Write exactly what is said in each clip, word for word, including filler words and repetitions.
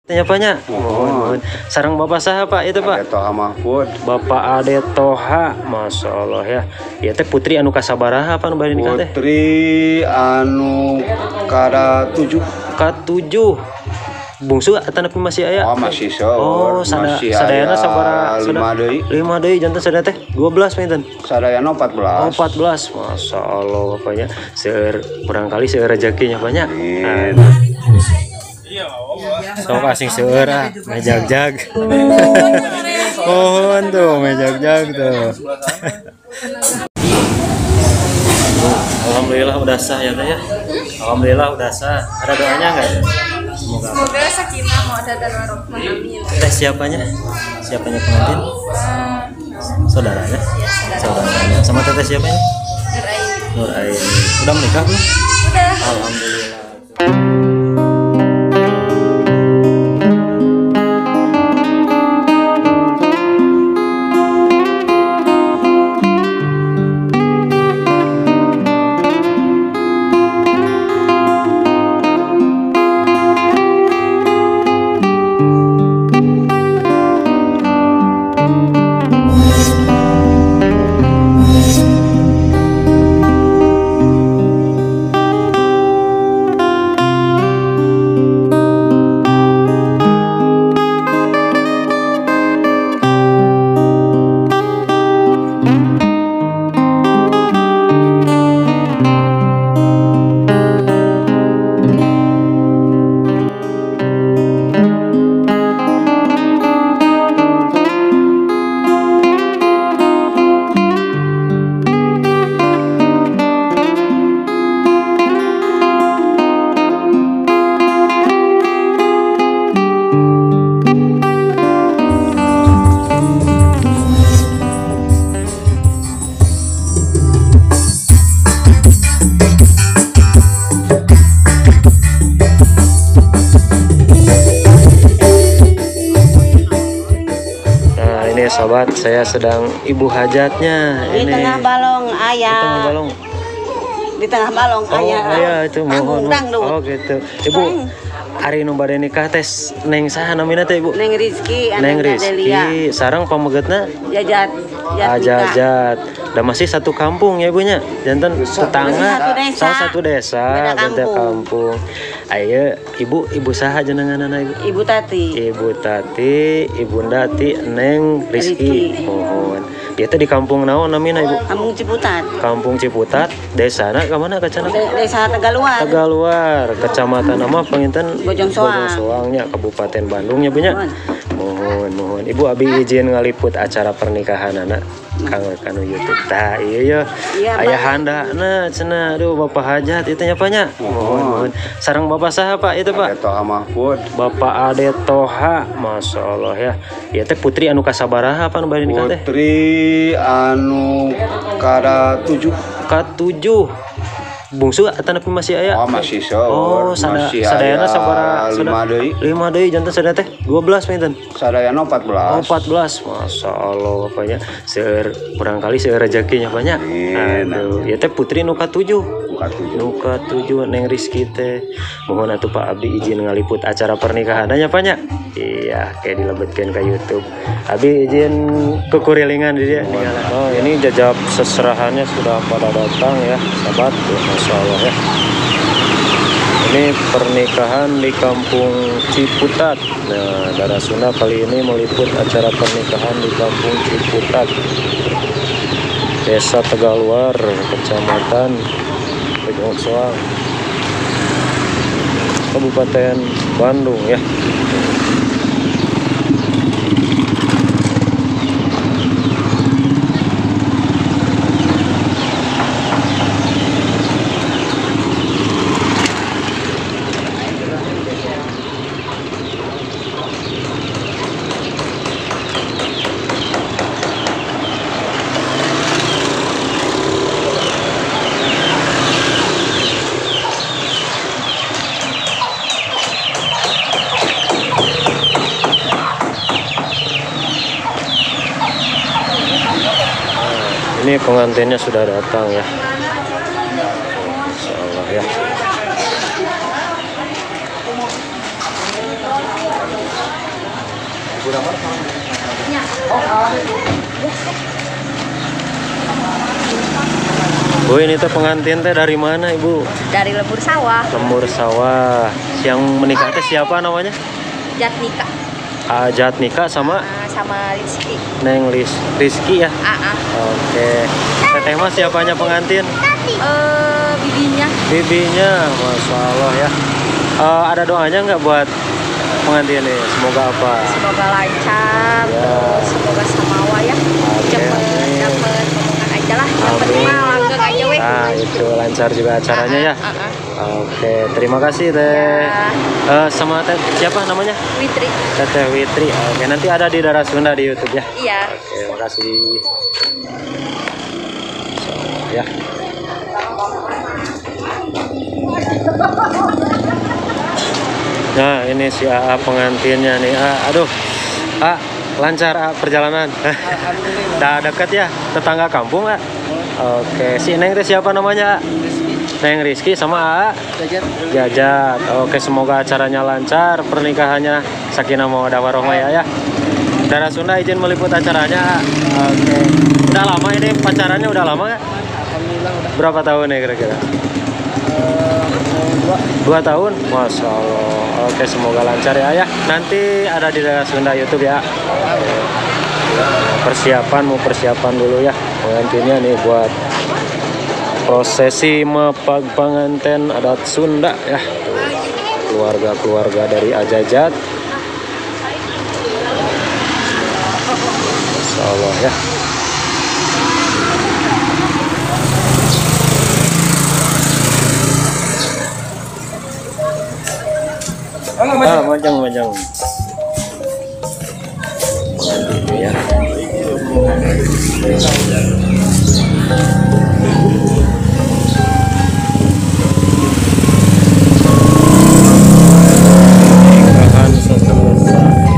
Tanya banyak. Mohon, mohon. Sarang Bapak saha Pak itu Pak? Ade Toha Mahfud. Bapak Ade Toha, Masya Allah ya. Ya teh putri anu kasabaraha apa nu bari nikah teh? Putri anu kada tujuh. Katujuh. Bungsu atau tapi masih aya? Oh masih so. Oh sada, sadayana sabaraha? Lima deui. Lima deui jantan sadaya teh dua belas pinten? Sadayana empat belas. Oh empat belas. Masya Allah Bapaknya. Seur barangkali seur rezekinya banyak. Amin. So kasing seur ah, mejag-jag. Mohon tuh mejag-jag tuh. Alhamdulillah udah sah ya teh ya. Alhamdulillah udah sah. Ada doanya enggak? Semoga. Semoga sakinah mawaddah dan warahmah. Amin. Teh siapanya? Siapanya pengantin? Saudaranya? Saudaranya. Sama teteh siapanya? Nur Aini. Nur Aini. Udah menikah belum? Udah. Alhamdulillah. Sobat, saya sedang ibu hajatnya di ini. tengah balong ayah. Di tengah balong. Di tengah balong Oh, ayah. ayah itu mohon. Dangdut. Oh gitu. Ibu, hari nu bade nikah tes Neng saha namina teh Ibu? Neng Rizky, Neng anaknya Delia. Rizky. Sarang pamegetna? Jajat. Ah, Jajat. Dan masih satu kampung ya ibunya. Jantan tetangga. Satu desa. Salah satu desa. Beda Beda kampung. kampung. Ayo, ibu, ibu saha jenenganana ibu? Ibu Tati. Ibu Tati, Ibu Dati, Neng Rizky. Rizky. Mohon. Dia teh di kampung naon namina ibu? Kampung Ciputat. Kampung Ciputat, desana ke mana kecana? De- Desa Tegaluar. Tegaluar, kecamatan nama penginten Bojong Soang. Soangnya, Kabupaten Bandungnya punya. Mohon. Mohon, mohon. Ibu abi izin ngaliput acara pernikahan anak kang kanu YouTube. Tah iya ya. Iya, Ayah Pak. handana cenah aduh Bapak hajat itu nya nya. Mohon, mohon. Sarang Bapak saha Pak itu Pak? Ade Toha Mahfud. Bapak Ade Toha, Masya Allah ya. Ya teh putri anu kasabaraha apa nu bari nikah teh? Putri anu kada tujuh. Katujuh. Bungsu atau tapi masih aya? Oh masih so. Oh, sada, masih sadayana aya sabaraha? lima deui. Lima deui jantan sadaya teh dua belas pinten? Sadayana empat belas. Oh, empat belas. Masya Allah Bapaknya. Seur barangkali seur rezekinya banyak. Amin. Aduh, ya teh putri nu katujuh. Bukan tujuh. Nu katujuh Neng Rizky teh. Mohon atuh Pak Abdi izin ngaliput acara pernikahannya banyak. Iya, kayak dilebetkeun ke YouTube. Abdi izin kekurilingan di dia. Oh, ini jajab seserahannya sudah pada datang ya, sahabat. Masya Allah ya. Ini pernikahan di Kampung Ciputat. Nah, Darah Sunda kali ini meliput acara pernikahan di Kampung Ciputat, Desa Tegaluar, Kecamatan Bojong Soang, Kabupaten Bandung ya. Ini pengantinnya sudah datang ya. Masya Allah ya. Bu, ini teh pengantin teh dari mana Ibu? Dari Lembur Sawah, Lembur Sawah. Yang menikah teh siapa namanya? Jatnika, Ah, Jatnika sama ah, sama Rizky. Neng Lis Rizky ya. Ah, ah. Oke. Teteh mas siapanya pengantin? Eh, bibinya. Bibinya, masya Allah ya. Eh, ada doanya nggak buat pengantin nih? Semoga apa? Semoga lancar, Ya. terus semoga samawa ya. Cepet amin. dapet omongan aja lah. Yang Amin. penting mah langgeng aja weh. Nah itu lancar juga acaranya ya. Ah, ah, ah. Oke, terima kasih teh. Ya. Eh, sama teh siapa namanya? Witri. Teteh Witri. Oke, nanti ada di Darah Sunda di YouTube ya. Iya. Oke, terima kasih. Ya. Nah, ini si A A pengantinnya nih. Ah, aduh. A, lancar A, perjalanan. Udah deket ya, tetangga kampung A. Oke, si Neng teh siapa namanya A? Neng Rizky sama A A? Jajat. Oke, semoga acaranya lancar, pernikahannya sakinah mawaddah warahmah ya. Darah Sunda izin meliput acaranya A. Oke. Udah lama ini pacarannya udah lama nggak? Berapa tahun ya kira-kira? Dua tahun, masya Allah. Oke, semoga lancar ya ayah. Nanti ada di Darah Sunda YouTube ya. Persiapan, mau persiapan dulu ya pengantinnya nih buat prosesi mepag pengantin adat Sunda ya. Keluarga-keluarga dari Ajajat. Masya Allah ya. Ah, majang, majang. Ya. Nikahan selesai.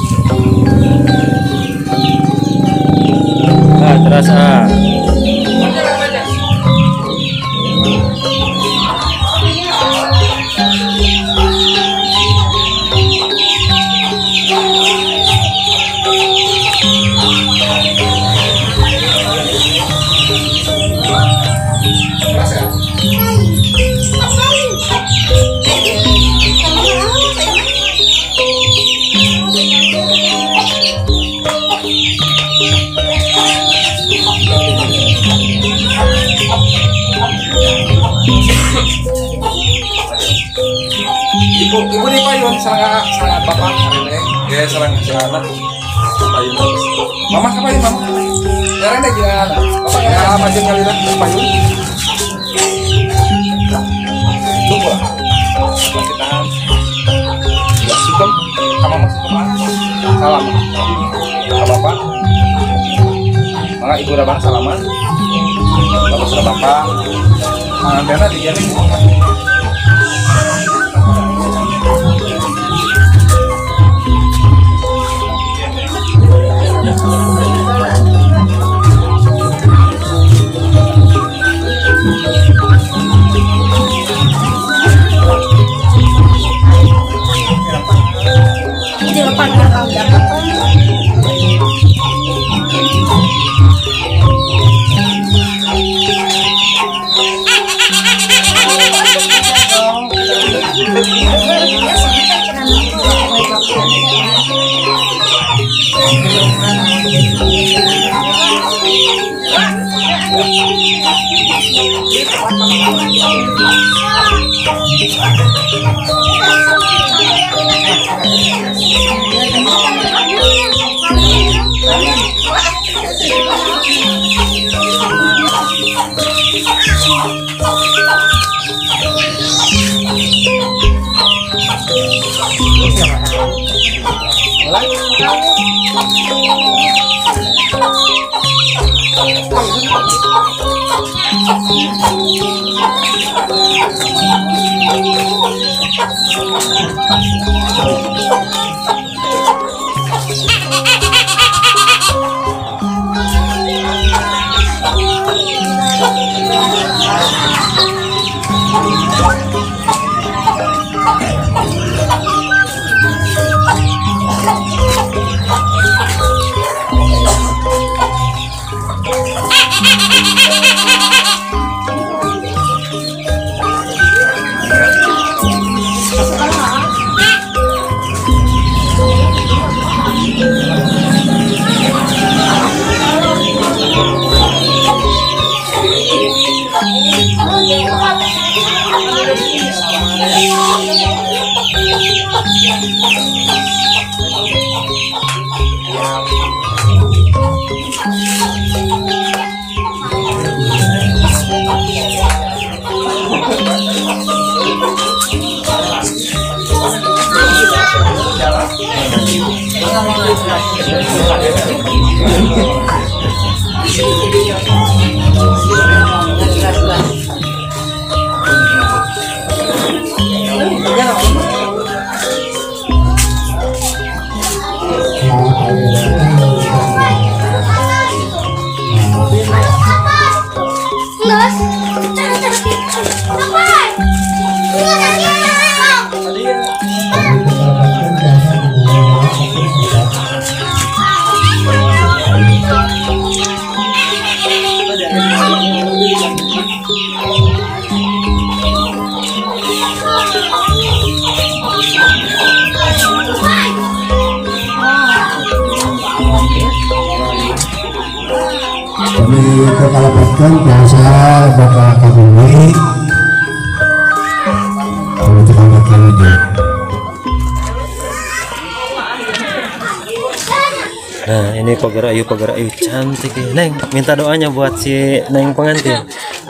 Ah, terus ah. Ibu, ibu di payun sangat sangat bapak ini, ya serang serang payun. Mama ke payun mama. Sekarang deh jangan. Bapak ya macam kali lah payun. Tunggu lah. Kita ya sukem, sama mas sukem. Salam. Sama bapak. Maka ibu rabang salaman. Bapak sudah bapak. Antena dijaring. Kami kekalapatkan biasa Bapak Kabumi kalau kita makan aja. Nah ini pagar ayu pagar ayu cantik ya. Neng minta doanya buat si Neng pengantin.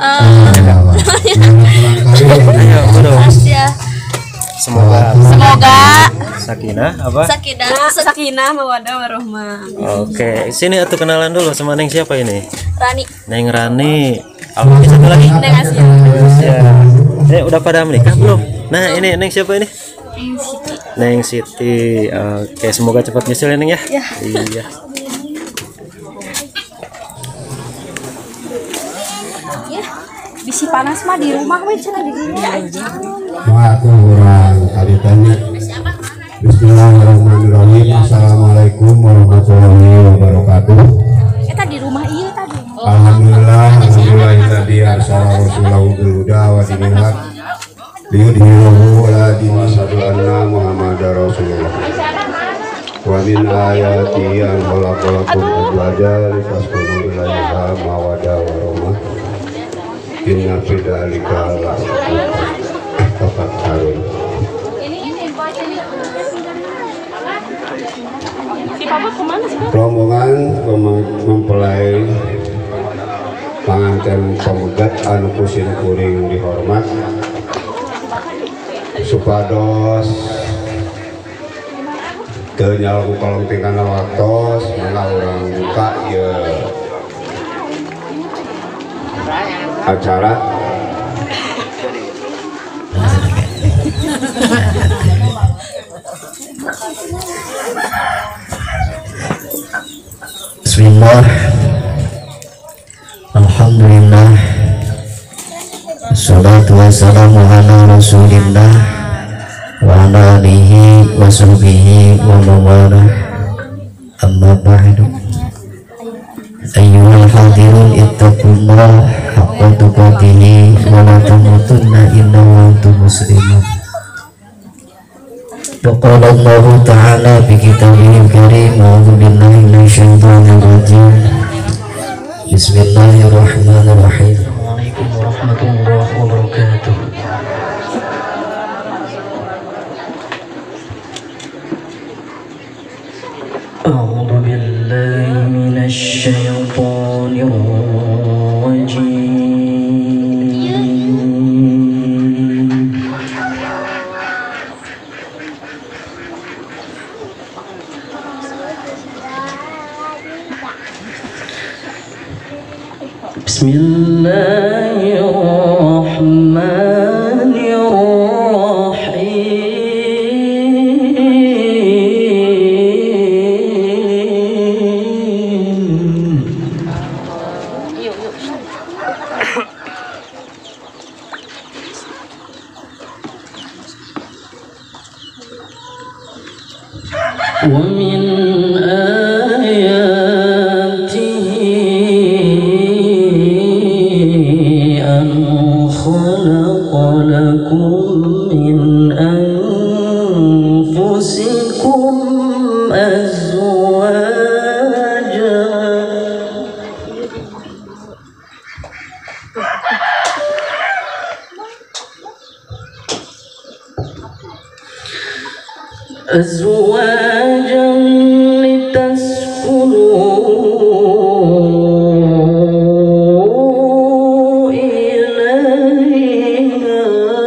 Ayo bro. Ya. Semoga Semoga sakinah apa? sakinah sakinah mawadah warahmah. Oke, sini atuh kenalan dulu sama Neng siapa ini? Rani. Neng Rani. Apa satu lagi? Neng Asia. Ya. Eh udah pada menikah belum? Nah ini Neng siapa ini? Neng Siti. Oke, semoga cepat nyusul ya Neng ya. Ya. Iya. Ya. Bisi panas mah di rumah we cenah di dieu aja. Aku orang kali tanya. Bismillahirrahmanirrahim. Assalamualaikum warahmatullahi wabarakatuh. Eta di rumah ieu tadi. Alhamdulillah, alhamdulillah tadi arsala rasulahu bil huda wa dinil haq liyudhhirahu ala dini saduanna Muhammadar Rasulullah. Wa min ayati an khalaqalakum azwaja litaskunu ilaiha mawaddah wa rahmah. Inna fi dzalika tafakkarun. Rombongan mem- mempelai pengantin pemegat anu kusin kuring dihormat supados teu nyalku kolong tingkana waktos mangga urang buka ieu acara. Bismillah, alhamdulillah, salatu wassalamu ala rasulillah wa ala alihi wa sahbihi wa mawala. Amma ba'du, ayyuhal hadirun ittaqullah haqqa tuqatih wa la tamutunna illa wa antum muslimun. وقال الله تعالى في كتابه الكريم أعوذ بالله من الشيطان الرجيم بسم الله الرحمن الرحيم وعليكم ورحمة الله وبركاته. أعوذ بالله من الشيطان الرجيم بسم الله الرحمن الرحيم. ومن آياته أن خلق لكم من أنفسكم أزواجا أزواجا لتسكنوا إليها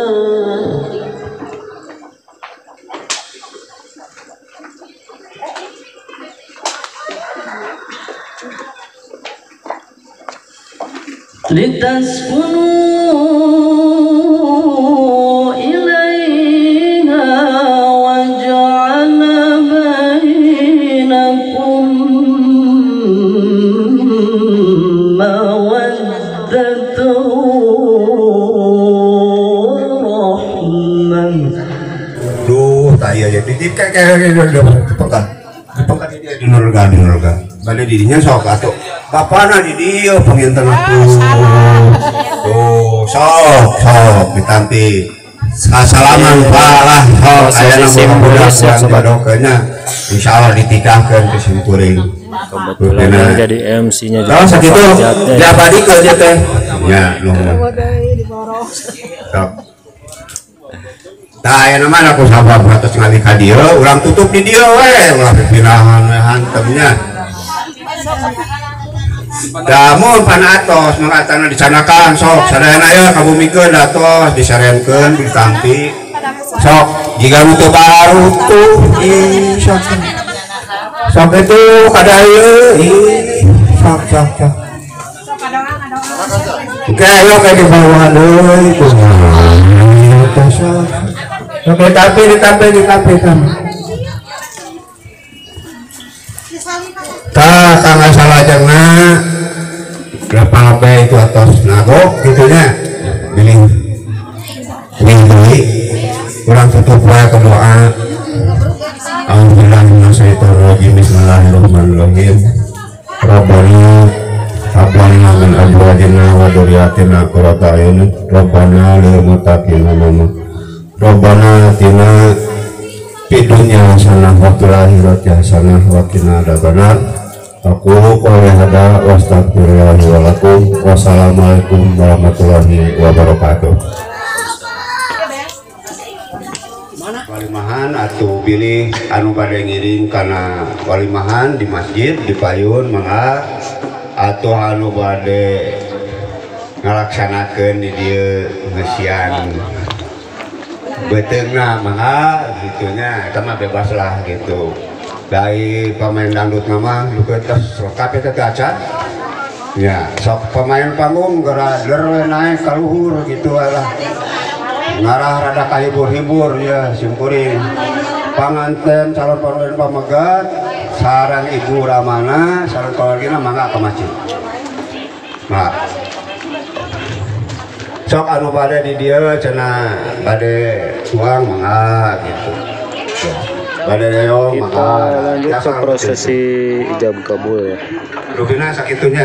لتسكنوا إليها وجعل بينكم مودة ورحمة. Duh, tak iya ya. Titip kayak kayak gitu pekan. Pekan dia di nurga di nurga. Balik dirinya sok atau bapana di dia penginten aku. Tuh, sok sok ditampi. Assalamualaikum lah. Sok aya nu budak badokenya. Insyaallah ditikahkeun ke simkuring. Kebetulan yang jadi M C-nya juga. Kalau sakitu diabadi ke aja teh. Ya, nuhun. Sok. Tah aya nama aku sabar atas ngali ka dieu, urang tutup di dieu we, ulah pipinahan we hantemnya. Damun panatos mangatana dicanakan sok sadayana ya kabumikeun datos disarenkeun ditampi. Sok jika nu teu baru tuh ih sok. Sok itu kada ieu ih sok sok sok. Oke, ayo ke di bawah deui kumaha. Oke, tapi ditape ditape kan. Tak kang salah jangan. Berapa apa itu atas nagok gitunya. Bilih. Bilih. Kurang tutup wae ke doa. Alhamdulillah minasyaitonirrajim. Bismillahirrahmanirrahim. Rabbana Rabbana min azwajina wa dzurriyyatina qurrata a'yun. Rabbana lil muttaqina imama. Rabbana atina fid dunya hasanah wa fil akhirati hasanah wa qina adzabannar. Aku qouli hada wa astaghfirullahi wa lakum. Wassalamualaikum warahmatullahi wabarakatuh. Walimahan atuh pilih anu bade ngiring kana walimahan di masjid di payun mangga atuh anu bade ngalaksanakeun di dieu ngeusian beteungna mangga gitunya eta mah bebas lah gitu. Dari pemain dangdut nama luka tes lengkap itu acan ya sok pemain panggung gara der naik ka luhur gitu lah ngarah rada kahibur-hibur ya simkuring panganten calon panganten pamegat sarang ibu ramana sarang keluargina mangga ke masjid. Nah sok anu bade di dia cenah bade tuang mangga gitu. Bade yo kita lanjut ke prosesi ijab kabul ya. Rubina sakitunya.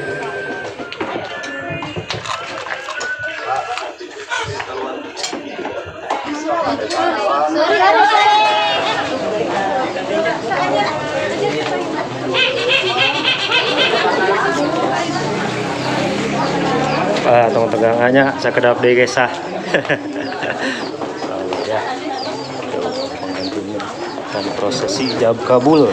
Ah, tong tegangannya sakedap deui gesah. Ya. Dan prosesi ijab kabul.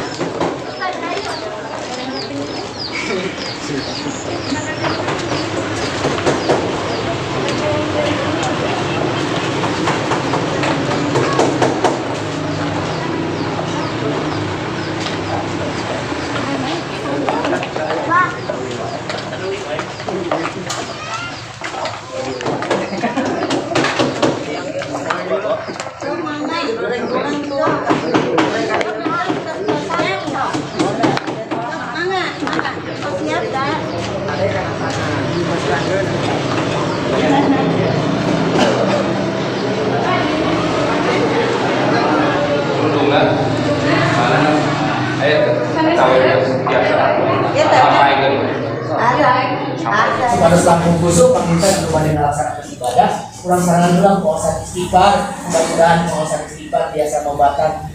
Pada selangkung busuk pemerintah belum ada melaksanakan ibadah kurang sarangan ulang penguasaan istighfar mudah-mudahan penguasaan istighfar biasa membakar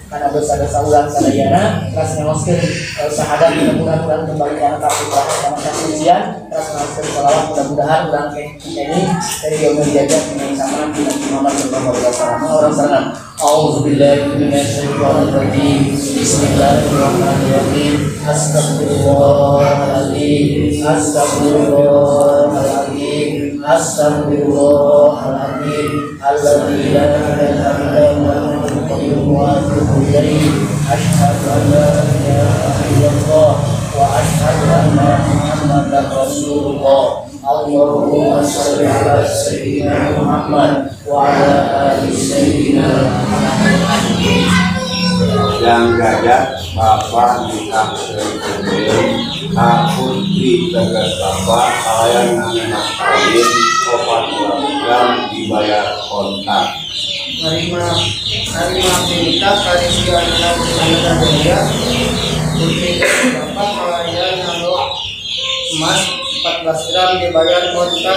karena dosa-dosa ulang sadayana terus ngoskeun syahadat mudah-mudahan ulang kembali kana kaputra sama kasucian terus ngoskeun shalawat mudah-mudahan ulang ke ini dari yang menjaga ini sama Nabi Muhammad sallallahu alaihi wasallam orang sana A'udzubillahi minasyaitonir rajim Bismillahirrahmanirrahim Astagfirullahaladzim Astagfirullahaladzim Astagfirullahaladzim Alladzi la ilaha illa huwal qayyum wa atubu ilaihi Asyhadu an la ilaha illallah wa asyhadu anna Muhammadar Rasulullah Allahumma shalli ala sayyidina Muhammad wa ala ali sayyidina Muhammad. Yang gajah bapak nikah serikun aku di tegas bapak kalian anak kawin opat gram dibayar kontak. Nerima nerima nikah kali sekian enam bulan ya. Putri bapak kalian nalo emas empat belas gram dibayar kontak.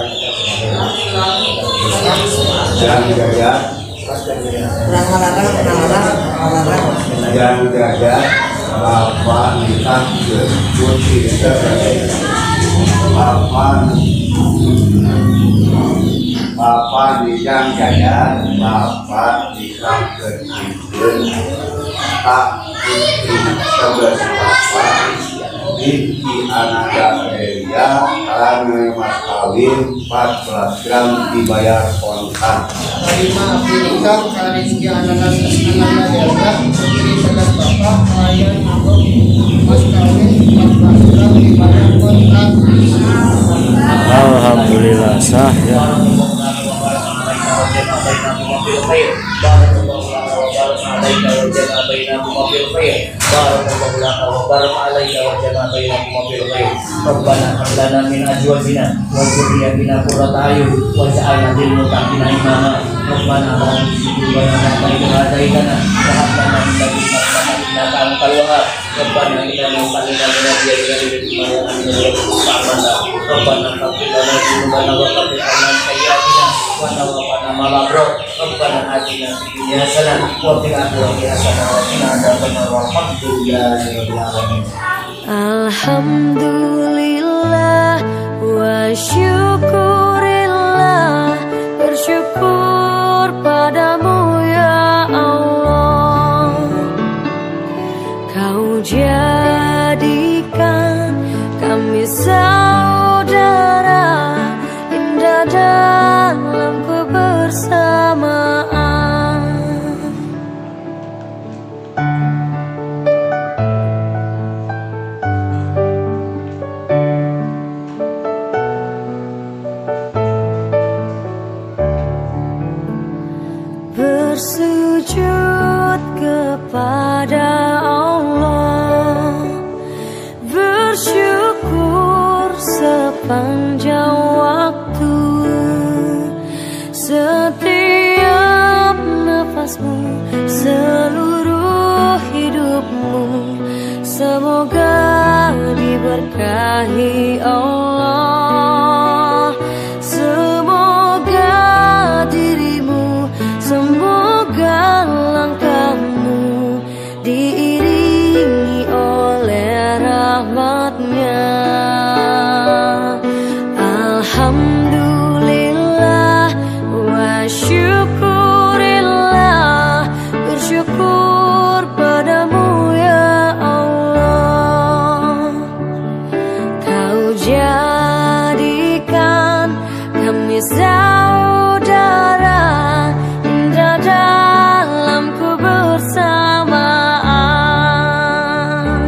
Yang gajah yang gajah bapak nikah serikun bapak bapak nikah gajah bapak nikah serikun tak putri sebelas bapak Binti Ananda Elia karena mas kawin empat belas gram dibayar kontak. Terima nikah kali sekian anak Ananda Elia putri sebelas bapak klien aku mas kawin empat belas gram dibayar kontak. Alhamdulillah sah ya. Rabbana hab lana min azwajina wa dhurriyyatina qurrata a'yun waj'alna lil muttaqina imama. Rabbana la tuzigh qulubana ba'da idh hadaytana wa hab lana min ladunka rahmatan innaka antal wahhab. Rabbana innana qadna nabiyya Rabbana faghfir lana dhunubana wa kaffir 'anna sayyi'atina wa tawaffana ma'al abrar. Rabbana atina fid dunya hasanah wa fil akhirati hasanah wa qina adzabannar. Walhamdulillahi rabbil alamin. Alhamdulillah wa syukurillah, bersyukur padamu ya Allah. Kau jadikan kami saudara, indah dalam kebersamaan. Bersujud kepada Allah, bersyukur sepanjang waktu, setiap nafasmu, seluruh hidupmu, semoga diberkahi Allah. Semoga dirimu, semoga langkahmu diiringi oleh rahmatnya. Alhamdulillah wa syukurillah, bersyukur padamu ya Allah. Kau jadikan kami saudara, indah dalam kebersamaan.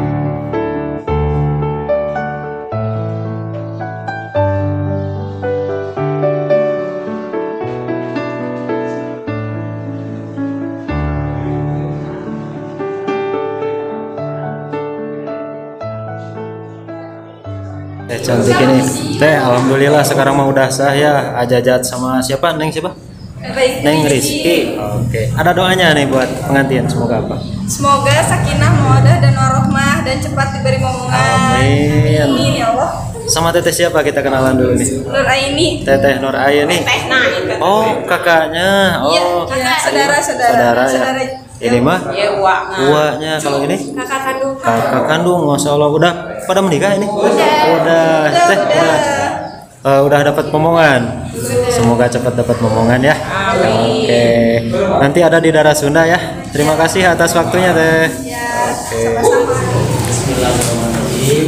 Teh cantik ini. Teh alhamdulillah sekarang mah udah sah ya. Ajajat sama siapa? Neng siapa? Neng Rizky. Oke. Ada doanya nih buat pengantin, semoga apa? Semoga sakinah, mawaddah dan warahmah dan cepat diberi momongan. Amin. Amin ya Allah. Sama teteh siapa kita kenalan dulu nih? Nur Aini. Teteh Nur Aini. Teh nah. Oh, kakaknya. Iya, Oh, kakak saudara-saudara. Saudara ya. Saudara Ini mah Ya uaknya. uaknya, kalau ini Kakak kandung. kakak kandung. Masya Allah, udah pada menikah ini? Udah. Udah, teh udah. Eh, udah dapat momongan. Semoga cepat dapat momongan ya. Oke. Nanti ada di daerah Sunda ya. Terima kasih atas waktunya teh. Oke. Bismillahirrahmanirrahim.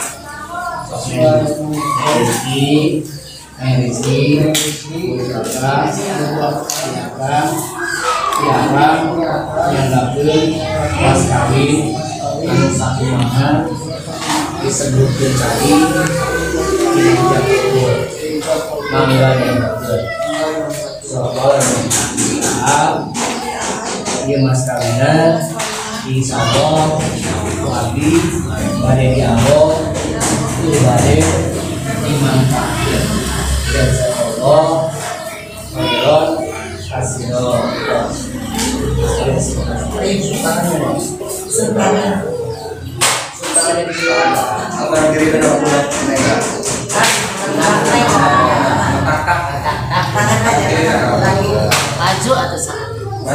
Rizki, Rizki, Kakak, silakan, silakan yang dapur pas kawin anu satu mahal disebut cari tidak kubur mangga yang dapur soal dia mas kawinan di sabong wabi badai di abong badai dimanfaatkan dan Allah khairan hasilnya. Maju atau saat?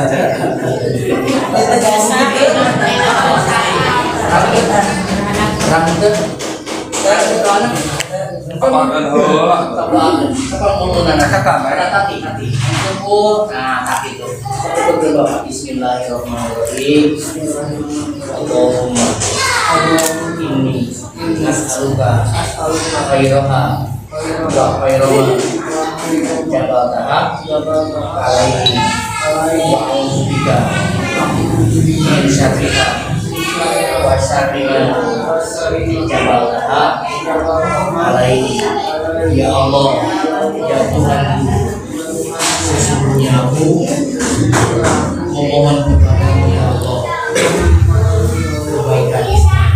Bismillahirrahmanirrahim. Allahumma inni nas'aluka khairaha wa khairaha jabataha alaihi wa a'udzubika min syarriha wa syarriha jabataha alaihi. Ya Allah, ya Tuhan, sesungguhnya aku memohon kepadamu ya Allah kebaikan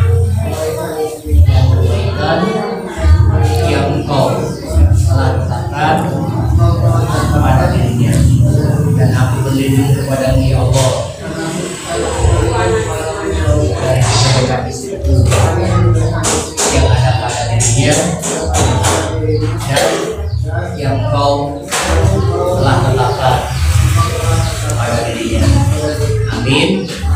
yang kebaikan yang Engkau telah letakkan kepada dirinya, dan aku berlindung kepadamu ya Allah dari kebaikan itu yang ada pada dirinya dan yang Engkau telah letakkan pada dirinya. Amin.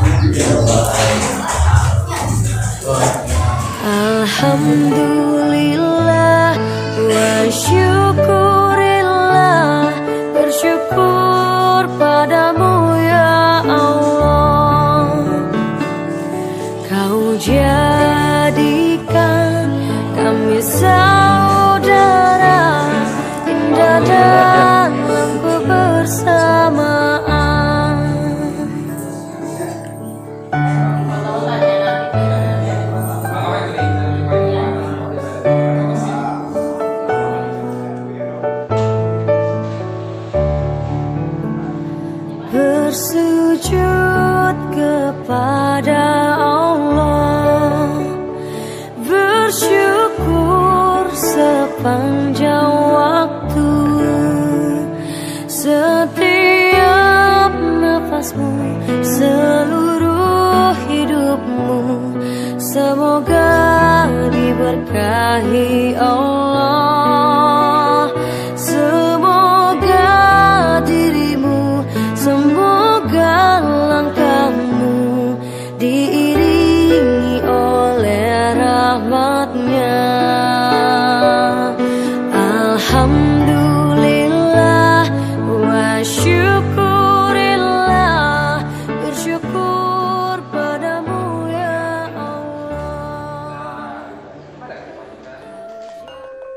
Alhamdulillah wa syukurillah, bersyukur padamu ya Allah. Kau jadikan kami saudara indah dalam kebersamaan. Bersujud kepada Allah, bersyukur sepanjang waktu, setiap nafasmu, seluruh hidupmu, semoga diberkahi Allah. Semoga dirimu, semoga langkahmu diiringi oleh rahmatnya. Alhamdulillah wa syukurillah, bersyukur padamu ya Allah.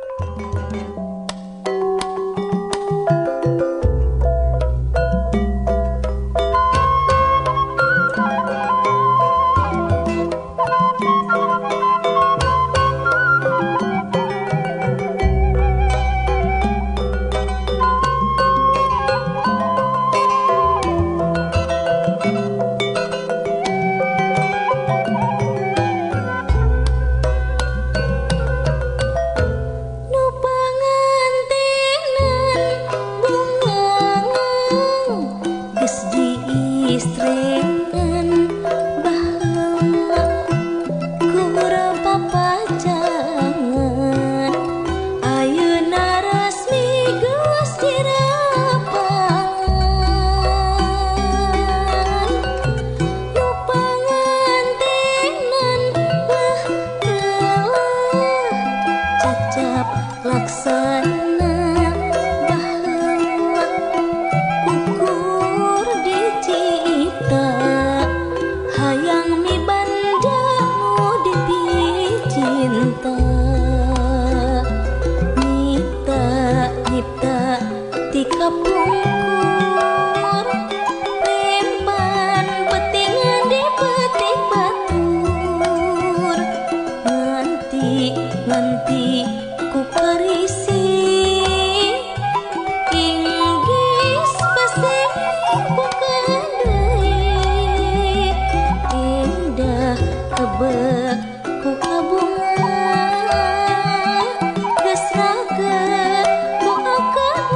tebet ku kabunga geus raget ku akad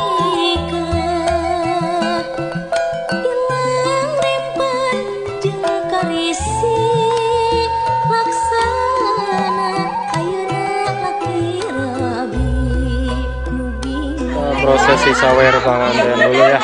nikah ilang rimpan jeung karisi laksana ayeuna laki rabi nu bingung. Prosesi sawer panganten dulu ya.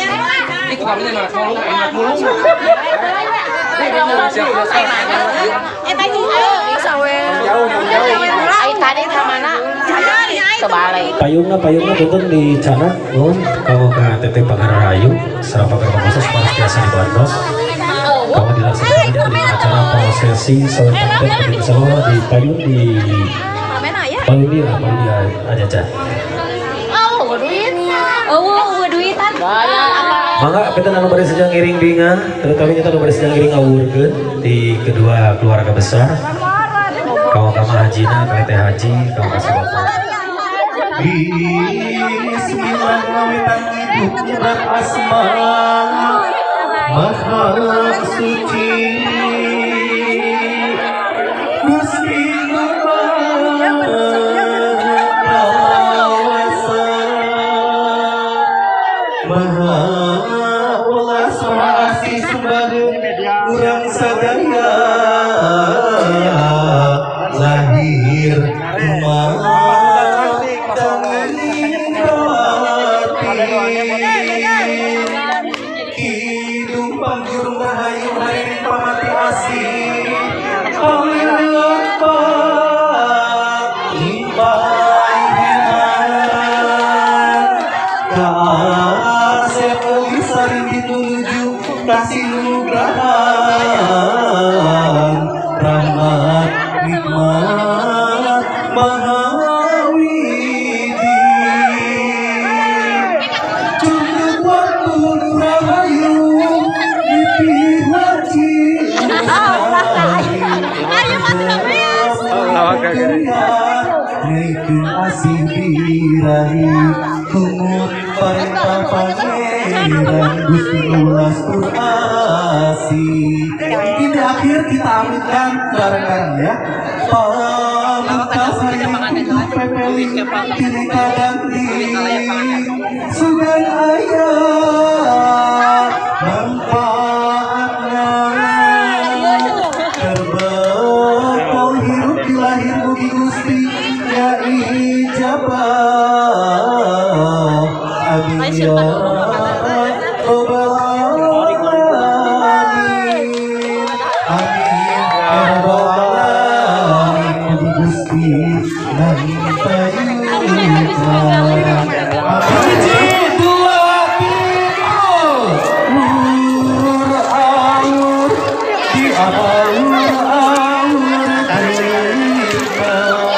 Payungna payungna betul di canak nun kalau ke teteh Pangararayu sareng pagar pangosas panas biasa di Bandos. Kamu dilaksanakan di acara prosesi sawer panganten di Solo di payung di payung dia payung dia aja cah. Oh, duit. Oh, duitan. Mangga kita anu bari sedang ngiring binga, terutama kita anu bari sedang ngiring ngawurkeun di kedua keluarga besar. Kamu kama hajina, ka teh haji, kamu kasih bapak. Bismillahirrahmanirrahim. Hidup asma makhluk suci Gusti Maha ulas masih sebagai urang sadaya lahir umat kehidupan jurung rahayu hari pamati asih Allah limpah kasep saling dituju kasih nugrahan rahmat nikmat mahawidi cukup waktu rahayu mimpi wajib Naikin asih birahi Kumut perintah pangeran Gusti ulas asih. Ini akhir kita aminkan bareng-bareng ya. Pamukas hari pepeling Kini kadang di Sugan ayat Manfaatnya Terbekal hirup di lahir Buki Gusti Ya ijabah Amin ya Rabbal alamin. Amin ya Rabbal alamin. Buki Gusti Nani payuka Hiji dua tiga Ur aur Di aur aur Talita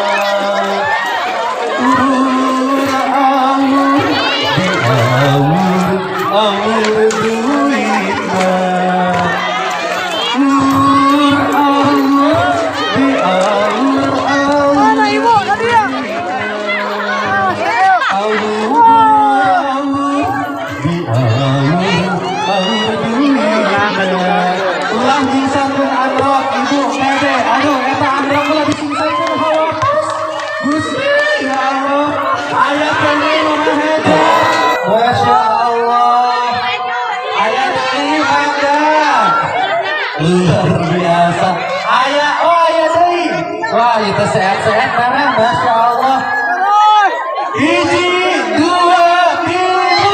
Ur aur Di aur aur duita Ur aur Di aur aur Mana ibu tadi ya? Aur aur Di aur aur duita Ulang disambung androk ibu pede. Aduh eta androk ulah disingsaikeun hawa Gusti ya Allah ayat kami mamaheja Masya Allah ayat ini ada luar biasa ayat oh ayat ini wah itu sehat-sehat karena Masya Allah hiji dua tiga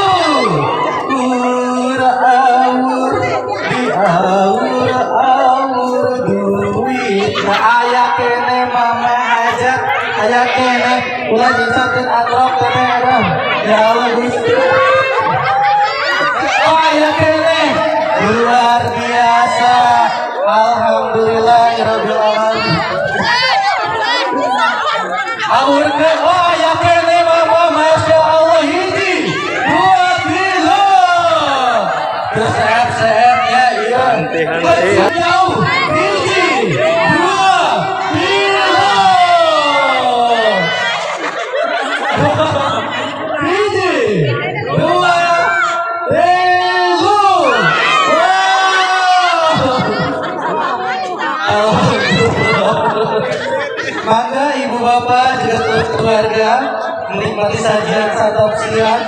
ur aur di aur aur duit nah ayat kene mama hajat ayat kene ulah disatin androk kene ada ya Allah Gusti oh ayat kene luar biasa alhamdulillahirabbil alamin aur ke oh ayat kene mama Masya Allah hiji dua tiga terus sehat-sehat ya iya terus jauh hiji dua tiga hiji dua tiga wow Maka ibu bapak juga keluarga menikmati sajian santap siang.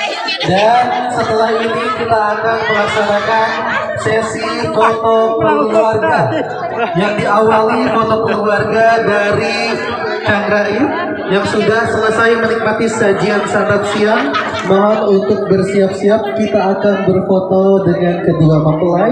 Dan setelah ini kita akan melaksanakan sesi foto keluarga yang diawali foto keluarga dari Kang Raif yang sudah selesai menikmati sajian santap siang. Mohon untuk bersiap-siap, kita akan berfoto dengan kedua mempelai.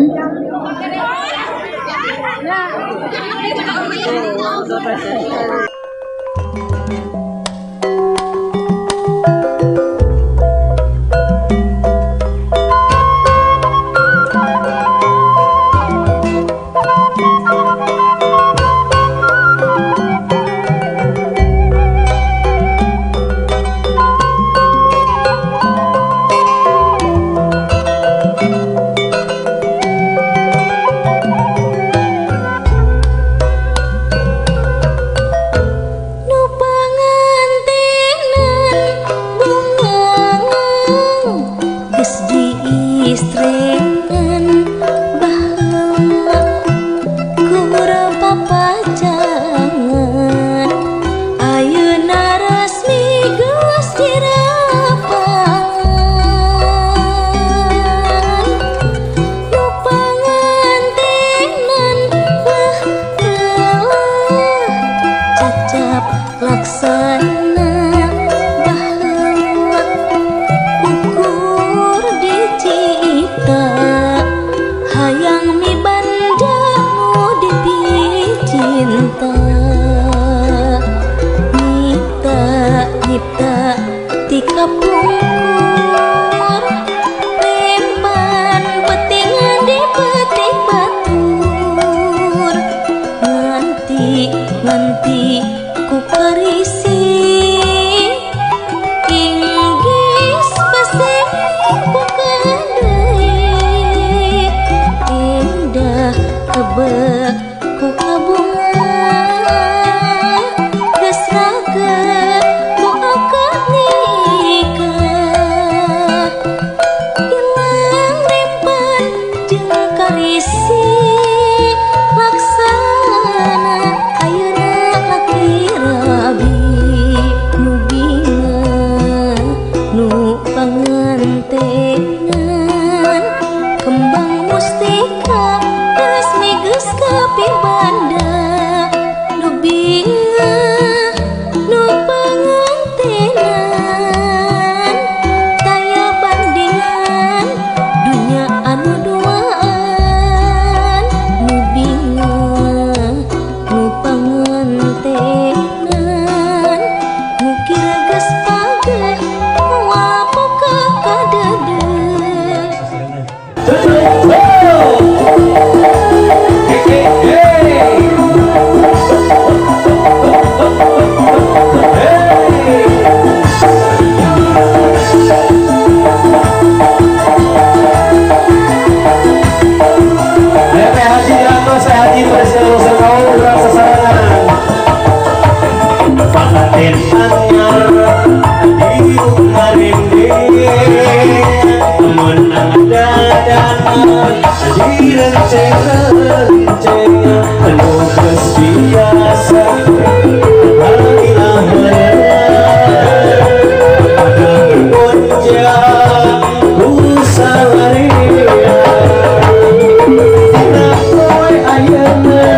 Ayo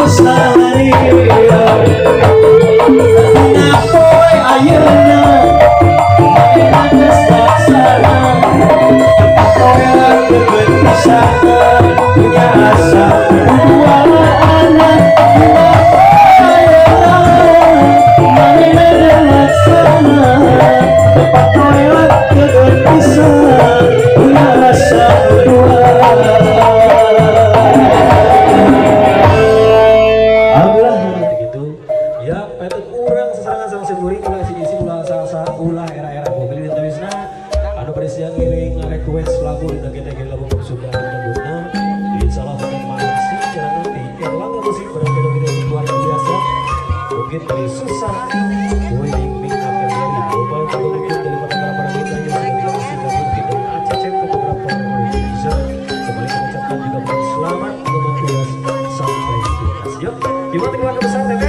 sari Napoy ayeuna Enak saksana Koyang deket pisahna Punya asa dua anak Napoy ayeuna Manina dan laksana Tepat koyang deket pisahna Punya asa dua Gimana keluarga besar